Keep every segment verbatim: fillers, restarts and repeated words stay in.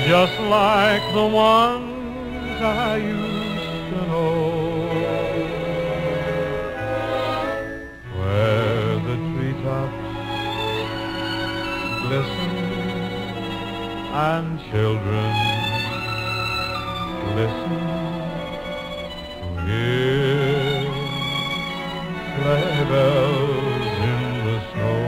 just like the ones I used to know, where the treetops glisten and children listen to hear sleigh bells in the snow.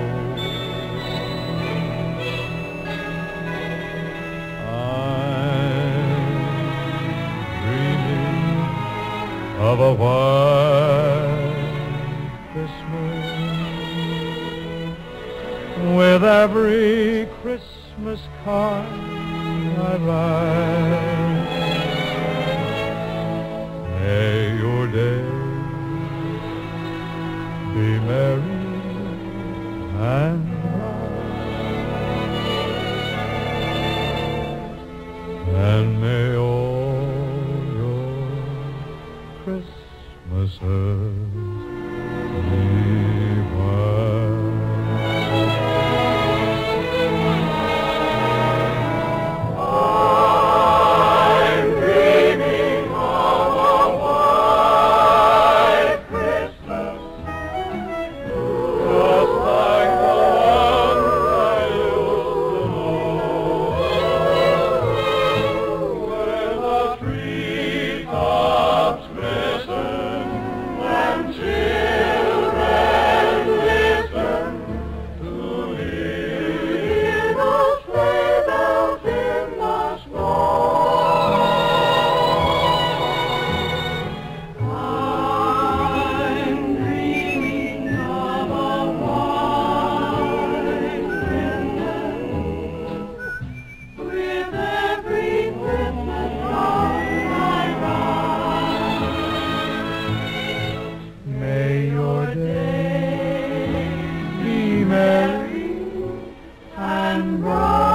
Of a white Christmas, with every Christmas card I write. May your day be merry and bright, and may all Christmases be I'm dreaming of a white Christmas, just like the one I used to know, where the treetops glisten and children listen to hear the sleigh bells in the snow. I'm dreaming of a white Christmas, with every Christmas card I write. May your day be merry and bright.